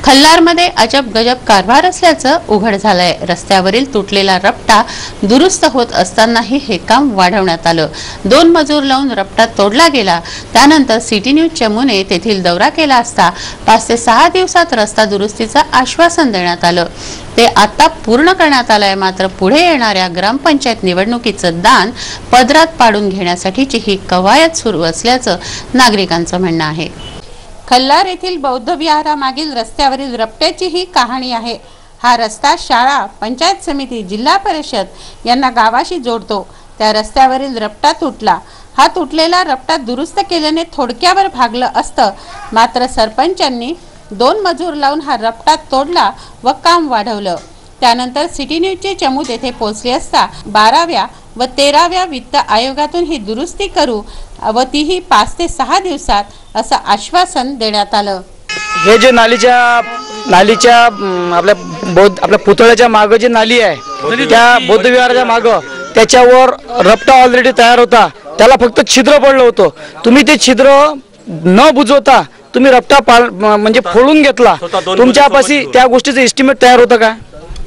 खल्लारमध्ये अजब गजब कारभार असल्याचं उघड झालंय। रस्त्यावरील तुटलेला रपटा दुरुस्त होत असतानाही हे काम वाढवण्यात आलं। 2 मजूर लावून रपटा तोडला गेला। त्यानंतर सिटी न्यूज चमूने तेथील दौरा केला असता 5 ते 6 दिवसात रस्ता दुरुस्तीचं आश्वासन देण्यात आलं। ते आता पूर्ण करण्यात आलंय। मात्र पुढे येणाऱ्या ग्रामपंचायत निवडणुकीचं दान पदरात पाडून घेण्यासाठीची ही कवायत सुरू असल्याचं नागरिकांचं म्हणणं आहे। खल्लार येथील बौद्ध विहारामागील रस्त्यावरील रपट्याची ही कहाणी आहे। हा रस्ता शाळा, पंचायत समिती, जिल्हा परिषद यांना गावाशी जोडतो। त्या रस्त्यावरील रपटा तुटला। हा तुटलेला रपटा दुरुस्त केल्याने थोडक्यावर भागलं असतं। मात्र सरपंचांनी 2 मजूर लावून हा रपटा तोडला व काम वाढवलं। त्यानंतर सिटी न्यूजचे चमू येथे पोहोचले असता 12व्या व 13व्या वित्त आयोगातून ही दुरुस्ती करू व तीही 5 ते 6 दिवसात असं आश्वासन देण्यात आलं। हे जे नालीच्या आपल्या पुतळ्याच्या मागे जी नाली आहे त्या बौद्ध विहाराच्या मागे त्याच्यावर रपटा ऑलरेडी तयार होता। त्याला फक्त छिद्र पडलं होतं। तुम्ही ते छिद्र न बुजवता तुम्ही रपटा म्हणजे फोडून घेतला। तुमच्यापाशी त्या गोष्टीचं एस्टिमेट तयार होतं का?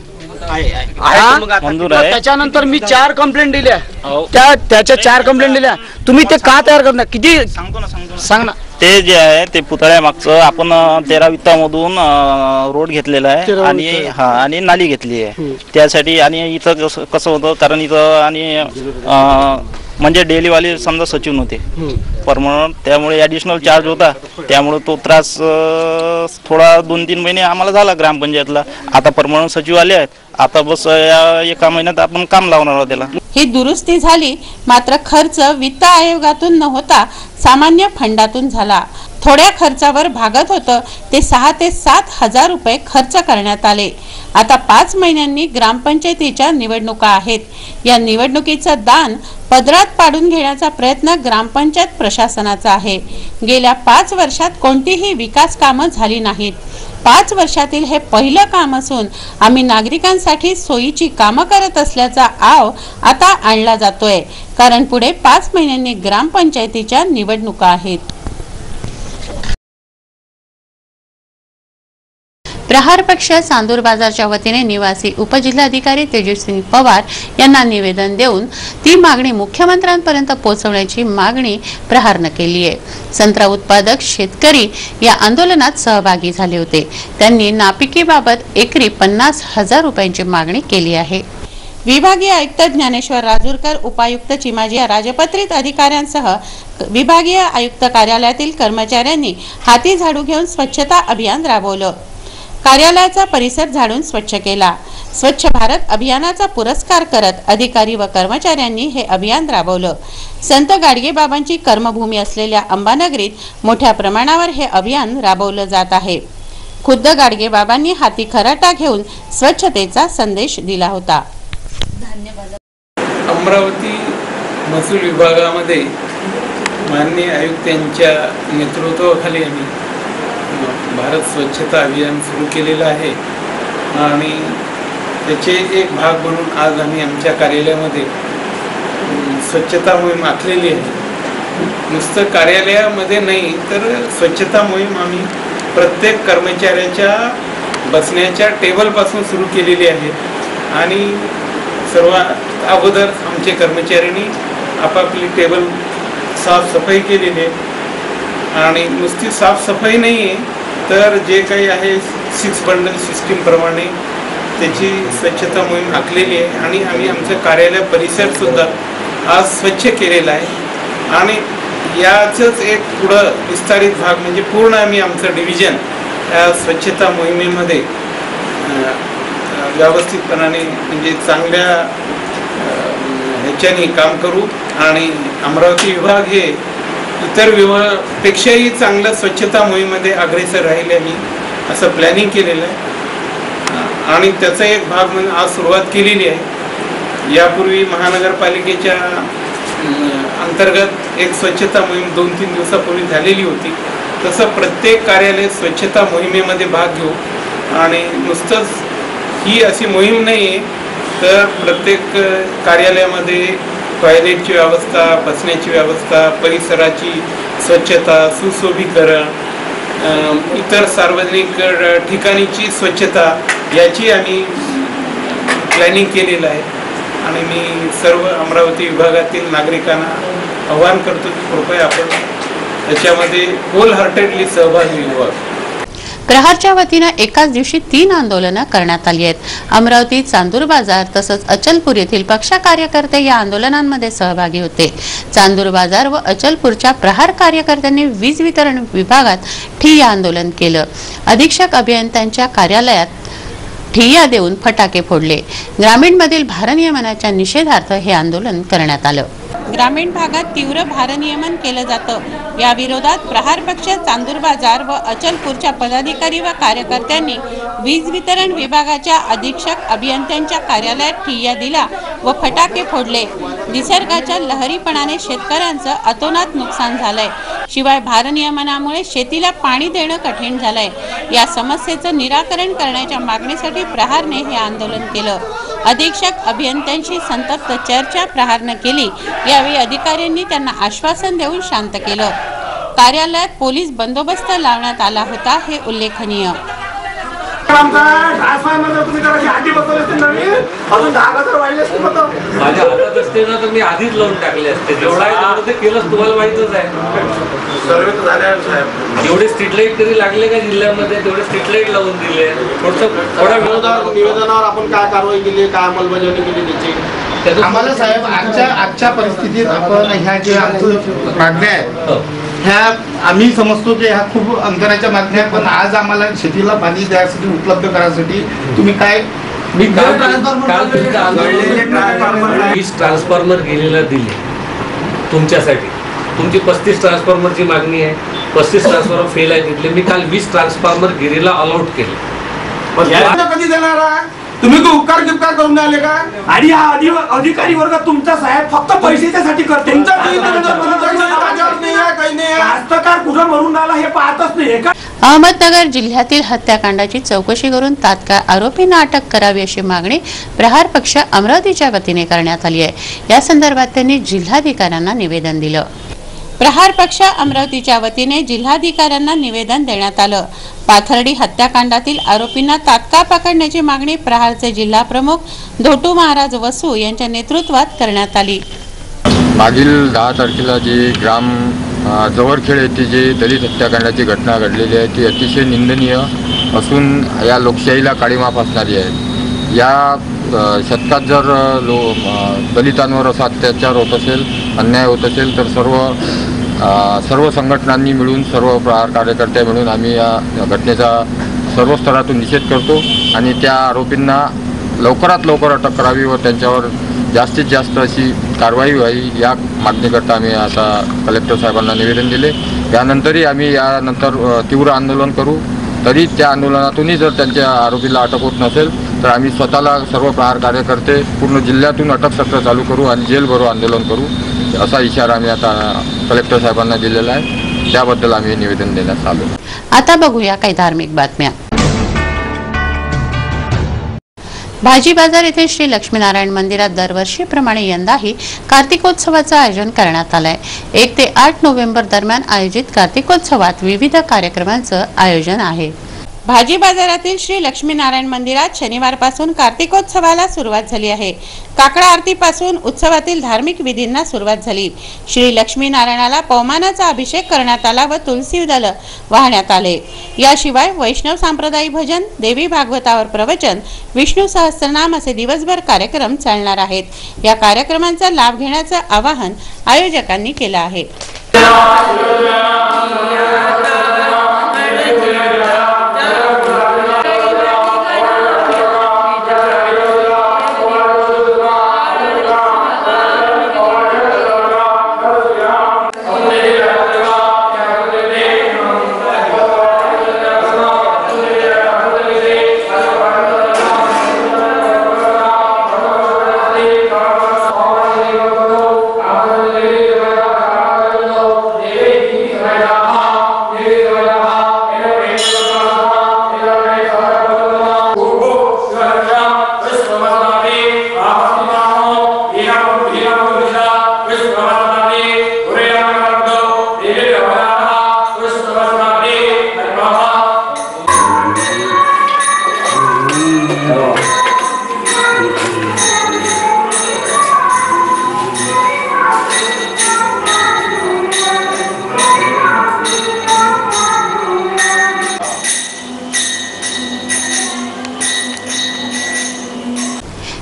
त्याच्यानंतर मी 4 कंप्लेंट दिल्या। त्याच्या 4 कंप्लेंट दिल्या। तुम्ही ते का तयार करणार? किती सांग ना। ते जे आहे ते पुतळ्या मागचं आपण 13 वित्तामधून रोड घेतलेला आहे आणि नाली घेतली आहे त्यासाठी। आणि इथं कसं होतं कारण इथं आणि म्हणजे डेलीवाले समजा सचिव नव्हते परमनंट, त्यामुळे ॲडिशनल चार्ज होता। त्यामुळे तो त्रास थोडा 2-3 महिने आम्हाला झाला ग्रामपंचायतला। आता परमनंट सचिव आले आहेत। आता बस या 1 महिन्यात आपण काम लावणार आहोत त्याला। ही दुरुस्ती झाली मात्र खर्च वित्त आयोगातून न होता सामान्य फंडातून झाला। थोड्या खर्चावर भागत होतं ते 6 ते 7 हजार रुपये खर्च करण्यात आले। आता 5 महिन्यांनी ग्रामपंचायतीच्या निवडणुका आहेत। या निवडणुकीचं दान पदरात पाडून घेण्याचा प्रयत्न ग्रामपंचायत प्रशासनाचा आहे। गेल्या 5 वर्षात कोणतीही विकास कामं झाली नाहीत। 5 वर्षातील हे पहिलं काम असून आम्ही नागरिकांसाठी सोयीची कामं करत असल्याचा आव आता आणला जातोय। कारण पुढे 5 महिन्यांनी ग्रामपंचायतीच्या निवडणुका आहेत। प्रहार पक्ष चांदूर बाजारच्या वतीने निवासी उपजिल्हाधिकारी तेजस्विनी पवार यांना निवेदन देऊन ती मागणी मुख्यमंत्र्यांपर्यंत पोहोचवण्याची मागणी प्रहारने केली आहे। संत्रा उत्पादक शेतकरी या आंदोलनात सहभागी झाले होते। त्यांनी नापिकीबाबत एकरी 50,000 रुपयांची मागणी केली आहे। विभागीय आयुक्त ज्ञानेश्वर राजूरकर, उपायुक्त चिमाजी या राजपत्रित अधिकाऱ्यांसह विभागीय आयुक्त कार्यालयातील कर्मचाऱ्यांनी हाती झाडू घेऊन स्वच्छता अभियान राबवलं। कार्यालयाचा परिसर झाडून स्वच्छ केला। स्वच्छ भारत अभियानाचा पुरस्कार करत अधिकारी व कर्मचाऱ्यांनी हे अभियान राबवलं। संत गाडगेबाबांची कर्मभूमी असलेल्या अंबानगरीत मोठ्या प्रमाणावर हे अभियान राबवलं जात आहे। खुद्द गाडगेबाबांनी हाती खराटा घेऊन स्वच्छतेचा संदेश दिला होता। अमरावती महसूल विभागामध्ये माननीय आयुक्तांच्या नेतृत्वाखाली आम्ही भारत स्वच्छता अभियान सुरू केलेलं आहे आणि त्याचे एक भाग म्हणून आज आम्ही आमच्या कार्यालयामध्ये स्वच्छता मोहीम आखलेली आहे। नुसतं कार्यालयामध्ये नाही तर स्वच्छता मोहीम आम्ही प्रत्येक कर्मचाऱ्याच्या बसण्याच्या टेबलपासून सुरू केलेली आहे। आणि सर्वात अगोदर आमचे कर्मचाऱ्यांनी आपापली टेबल साफसफाई केलेली आहे। आणि नुसती साफसफाई नाही आहे तर जे काही आहे 6 बंडल सिस्टीमप्रमाणे त्याची स्वच्छता मोहीम आखलेली आहे। आणि आम्ही आमचं कार्यालय परिसरसुद्धा आज स्वच्छ केलेला आहे। आणि याचंच एक पुढं विस्तारित भाग म्हणजे पूर्ण आम्ही आमचं डिव्हिजन या स्वच्छता मोहिमेमध्ये व्यवस्थितपणाने म्हणजे चांगल्या ह्याच्याने काम करू। आणि अमरावती विभाग हे इतर विभागापेक्षाही चांगलं स्वच्छता मोहिमेमध्ये अग्रेसर राहील आम्ही असं प्लॅनिंग केलेलं आहे। आणि त्याचा एक भाग म्हणून आज सुरुवात केलेली आहे। यापूर्वी महानगरपालिकेच्या अंतर्गत एक स्वच्छता मोहीम 2-3 दिवसापूर्वी झालेली होती। तसं प्रत्येक कार्यालय स्वच्छता मोहिमेमध्ये भाग घेऊ। आणि नुसतंच ही अशी मोहीम नाही आहे तर प्रत्येक कार्यालयामध्ये टॉयलेटची व्यवस्था, बसण्याची व्यवस्था, परिसराची स्वच्छता, सुशोभीकरण इतर सार्वजनिक ठिकाणीची स्वच्छता याची आम्ही प्लॅनिंग केलेलं आहे आणि मी सर्व अमरावती विभागातील नागरिकांना आवाहन करतो की कृपया आपण त्याच्यामध्ये होल हार्टेडली सहभागी व्हावं. प्रहारच्या वतीनं एकाच दिवशी 3 आंदोलनं करण्यात आली आहेत. अमरावती, चांदूर बाजार तसंच अचलपूर येथील पक्ष कार्यकर्ते या आंदोलनांमध्ये सहभागी होते. चांदूर बाजार व अचलपूरच्या प्रहार कार्यकर्त्यांनी वीज वितरण विभागात ठिय्या आंदोलन केलं. अधीक्षक अभियंत्यांच्या कार्यालयात ठिय्या देऊन फटाके फोडले. ग्रामीणमधील भारनियमनाच्या निषेधार्थ हे आंदोलन करण्यात आलं. ग्रामीण भागात तीव्र भारनियमन केलं जातं. या विरोधात प्रहार पक्ष चांदूर बाजार व अचलपूरच्या पदाधिकारी व कार्यकर्त्यांनी वीज वितरण विभागाच्या अधीक्षक अभियंत्यांच्या कार्यालयात ठिय्या दिला व फटाके फोडले. निसर्गाच्या लहरीपणाने शेतकऱ्यांचं अतोनात नुकसान झालंय. शिवाय भारनियमनामुळे शेतीला पाणी देणं कठीण झालंय. या समस्येचं निराकरण करण्याच्या मागणीसाठी प्रहारने हे आंदोलन केलं. अधीक्षक अभियंत्यांशी संतप्त चर्चा प्रहारने केली. यावेळी अधिकाऱ्यांनी त्यांना आश्वासन देऊन शांत केलं. कार्यालयात पोलीस बंदोबस्त लावण्यात आला होता, हे उल्लेखनीय. माझ्या हातात असते ना तर मी आधीच लावून टाकले असते. जेवढा आहे ते केलंच, तुम्हाला माहितच आहे. जेवढे स्ट्रीट लाईट तरी लागले का जिल्ह्यामध्ये तेवढे स्ट्रीट लाईट लावून दिले. थोड्या निवेदनावर आपण काय कारवाई केली, काय अंमलबजावणी केली त्याची आम्हाला साहेब आजच्या परिस्थितीत आपण ह्या ज्या मागण्या आहेत ह्या आम्ही समजतो की ह्या खूप अंतराच्या मागण्या आहेत, पण आज आम्हाला शेतीला पाणी द्यायसाठी उपलब्ध करायसाठी तुम्ही काय मी वीज ट्रान्सफॉर्मर गेलेला दिले तुमच्यासाठी. तुमची 35 ट्रान्सफॉर्मरची मागणी आहे. 35 ट्रान्सफॉर्मर फेल आहे तिथले. मी काल 20 ट्रान्सफॉर्मर गिरीला अलॉट केले. कधी देणार? तुम्ही तो उपकार गिपकार करून आले का? आणि हा अधिकारी वर्ग तुमचा साहेब फक्त पैशासाठी करते. हस्तकार कुठं मरून आला हे पाहतच नाही का? अहमदनगर जिल्ह्यातील हत्याकांडाची चौकशी करून तात्काळ आरोपींना अटक करावी अशी मागणी प्रहार पक्ष अमरावतीच्या वतीने करण्यात आली आहे. या संदर्भात त्यांनी जिल्हाधिकाऱ्यांना निवेदन दिलं. प्रहार पक्ष अमरावतीच्या वतीने जिल्हाधिकाऱ्यांना निवेदन देण्यात आलं. पाथर्डी हत्याकांडातील आरोपींना तात्काळ पकडण्याची मागणी प्रहारचे जिल्हा प्रमुख धोटू महाराज वसू यांच्या नेतृत्वात करण्यात आली. मागील 10 तारखेला जी जवळखेड येथे जी दलित हत्याकांडाची घटना घडलेली आहे ती अतिशय निंदनीय असून या लोकशाहीला काळीमा फासणारी आहे. या शतकात जर दलितांवर असा अत्याचार होत असेल, अन्याय होत असेल तर सर्व संघटनांनी मिळून, सर्व प्रहार कार्यकर्ते मिळून आम्ही या घटनेचा सर्व स्तरातून निषेध करतो आणि त्या आरोपींना लवकरात लवकर अटक करावी व त्यांच्यावर जास्तीत जास्त अशी कारवाई व्हावी या मागणीकरता आम्ही आता कलेक्टर साहेबांना निवेदन दिले. यानंतरही आम्ही यानंतर तीव्र आंदोलन करू. तरी त्या आंदोलनातूनही जर त्यांच्या आरोपीला अटक होत नसेल तर आम्ही स्वतःला सर्व प्रहार कार्यकर्ते पूर्ण जिल्ह्यातून अटक सत्र चालू करू आणि जेल भरो आंदोलन करू असा इशारा आम्ही आता कलेक्टर साहेबांना दिलेला आहे. त्याबद्दल आम्ही निवेदन देण्यास आलो. आता बघूया काही धार्मिक बातम्या. भाजी बाजार येथे श्री लक्ष्मीनारायण मंदिरात दरवर्षीप्रमाणे यंदाही कार्तिकोत्सवाचं आयोजन करण्यात आलंय. 1 ते 8 नोव्हेंबर दरम्यान आयोजित कार्तिकोत्सवात विविध कार्यक्रमांचं आयोजन आहे. भाजी बाजारातील श्री लक्ष्मीनारायण मंदिरात शनिवारपासून कार्तिकोत्सवाला सुरुवात झाली आहे. काकडा आरतीपासून उत्सवातील धार्मिक विधींना सुरुवात झाली. श्री लक्ष्मीनारायणाला पवमानाचा अभिषेक करण्यात आला व तुलसी दल वाहण्यात आले. याशिवाय वैष्णव सांप्रदायी भजन, देवी भागवतावर प्रवचन, विष्णू सहस्त्रनाम असे दिवसभर कार्यक्रम चालणार आहेत. या कार्यक्रमांचा लाभ घेण्याचं आवाहन आयोजकांनी केलं आहे.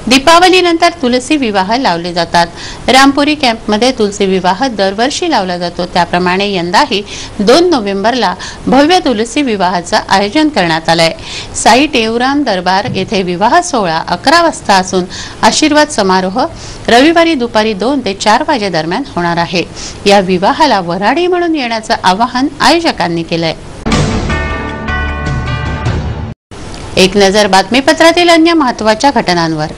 दीपावलीनंतर तुलसी विवाह लावले जातात। रामपुरी कॅम्पमध्ये तुलसी विवाह दरवर्षी लावला जातो, त्याप्रमाणे यंदाही 2 नोव्हेंबरला भव्य तुलसी विवाहाचं आयोजन करण्यात आलंय। साई टेवराम दरबार येथे विवाह सोहळा 11 वाजता असून आशीर्वाद समारोह रविवारी दुपारी 2 ते 4 वाजे दरम्यान होणार आहे। या विवाहाला वऱ्हाडी म्हणून येण्याचं आवाहन आयोजकांनी केलंय। एक नजर बातमीपत्रातील अन्य महत्त्वाच्या घटनांवर।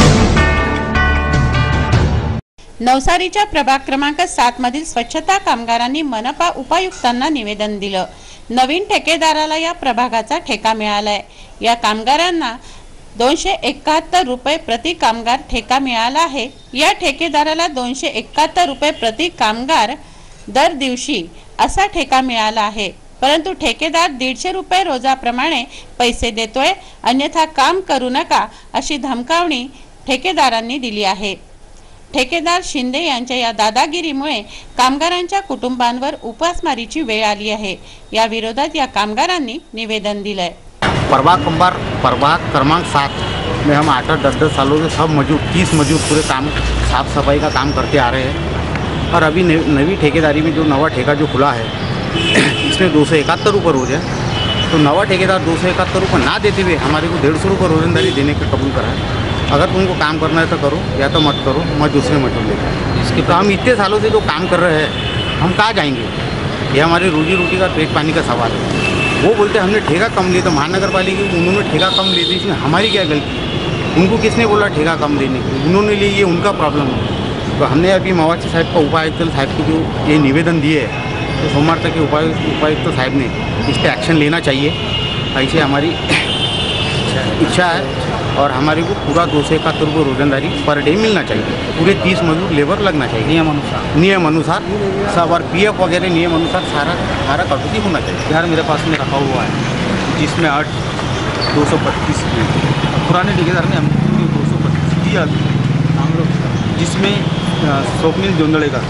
नवसारीच्या प्रभाग क्रमांक 7 मधील स्वच्छता कामगारांनी मनपा उपायुक्तांना निवेदन दिलं। नवीन ठेकेदाराला या प्रभागाचा ठेका मिळालाय। या कामगारांना 271 रुपये प्रति कामगार ठेका मिळाला आहे। या ठेकेदाराला 271 रुपये प्रति कामगार दर दिवशी असा ठेका मिळाला आहे, परंतु ठेकेदार 150 रुपये रोजाप्रमाणे पैसे देतोय, अन्यथा काम करू नका अशी धमकावणी ठेकेदारांनी दिली आहे। ठेकेदार शिंदे यांच्या या दादागिरीमुळे कामगारांच्या कुटुंबांवर उपासमारीची वेळ आली आहे। या विरोधात या कामगारांनी निवेदन दिलंय। प्रभाग क्रमांक 7 में हम 8-10 सालों से सब मजदूर 30 मजदूर पूरे काम साफ सफाई का काम करते आ रहे हैं और अभी नवी ठेकेदारी में जो नवा ठेका जो खुला है इसमें 271 रुपये रोज है। तो नवा ठेकेदार 271 रुपये ना देते हुए हमारे को 150 रुपये रोजंदारी देने का कबूल करा है। अगर तुमको काम करना है तो करो या तो मत करो, मैं दूसरे मतलब लेकर इसके तो हम इतने सालों से जो काम कर रहे हैं हम कहाँ जाएंगे? ये हमारी रोजी रोटी का पेट पानी का सवाल है। वो बोलते हमने ठेका कम लिया, तो महानगर पालिका उन्होंने ठेका कम ले दी, इसमें हमारी क्या गलती? उनको किसने बोला ठेका कम लेने की? उन्होंने लिए, ये उनका प्रॉब्लम है। तो हमने अभी मवाची साहब का उपायुक्त साहब को जो ये निवेदन दिए है तो सोमवार तक के उपायुक्त साहब ने इस पर एक्शन लेना चाहिए, ऐसे हमारी इच्छा है। और हमारे को पूरा 271 रुपये रोजंदारी पर डे मिलना चाहिए, पूरे 30 मजदूर लेबर लगना चाहिए नियम अनुसार सब, और PF वगैरह नियम अनुसार सारा कटौती होना चाहिए। बिहार मेरे पास में रखा हुआ है जिसमें 225 पुराने ठेकेदार ने हमको 225 दिया हम लोग, जिसमें स्वप्निल जोंदड़े का,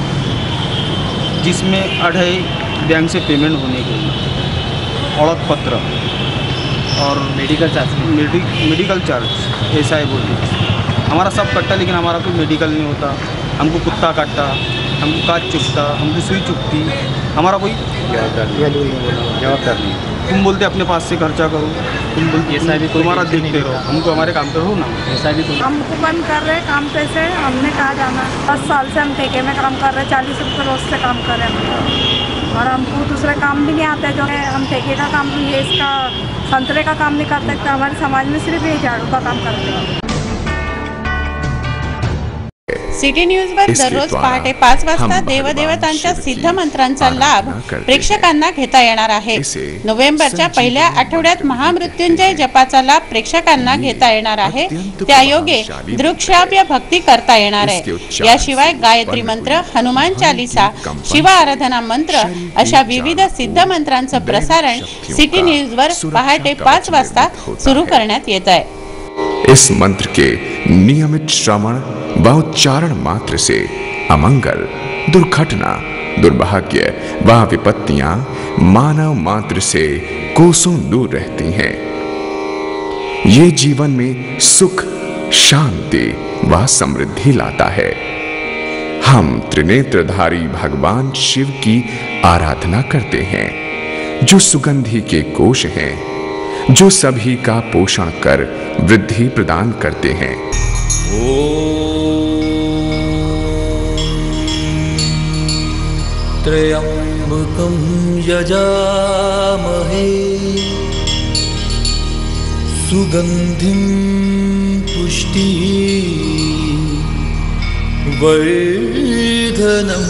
जिसमें 2.5 बैंक से पेमेंट होने के ओळख पत्र और मेडिकल चार्ज ऐसा है बोलते। हमारा सब कट्टा, लेकिन हमारा कोई मेडिकल नहीं होता। हमको कुत्ता काटता, हमको काट चुभता, हमको सुई चुभती, हमारा कोई जवाबदार नहीं। तुम बोलते अपने पास से खर्चा करो, तुम बोलते ऐसा भी तुम्हारा देखते रहो, हमको हमारे काम पे हो ना, ऐसा भी तुम हमको बंद कर रहे काम पैसे, हमने कहा जाना। 10 साल से हम ठेके में काम कर रहे हैं, 40 रुपये रोज से काम कर रहे हैं और हमको दूसरा काम भी नहीं आता है। जो है हम ठेके का काम, ये इसका संतरे का काम नहीं कर सकते। हमारे समाज में सिर्फ ये झाड़ू का काम करते हैं। सिटी न्यूजवर दररोज पहाटे 5 वाजता देवदेवतांच्या सिद्ध मंत्रांचा लाभ प्रेक्षकांना घेता येणार आहे। नोव्हेंबरच्या पहिल्या आठवड्यात महामृत्युंजय जपाचा लाभ प्रेक्षकांना घेता येणार आहे। त्यायोगे दृक्श्राव्य भक्ती करता येणार आहे। याशिवाय गायत्री मंत्र, हनुमान चालीसा, शिव आराधना मंत्र अशा विविध सिद्ध मंत्रांचं प्रसारण सिटी न्यूजवर पहाटे 5 वाजता सुरू करण्यात येत आहे। इस मंत्र के नियमित श्रवण व उच्चारण मात्र से अमंगल, दुर्घटना, दुर्भाग्य व विपत्तियां मानव मात्र से कोसों दूर रहती हैं। ये जीवन में सुख, शांति व समृद्धि लाता है। हम त्रिनेत्रधारी भगवान शिव की आराधना करते हैं, जो सुगंधि के कोश हैं, जो सभी का पोषण कर वृद्धि प्रदान करते हैं। त्र्यंबकं यजामहे सुगंधिं पुष्टिः वर्धनम्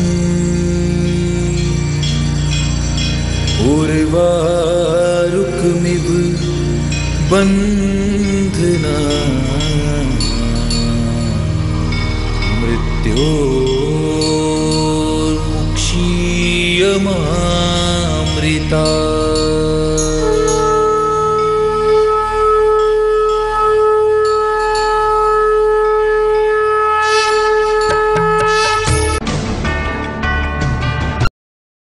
उर्वारुकमिव बंधना मृत्योर्मुक्षीयमामृता।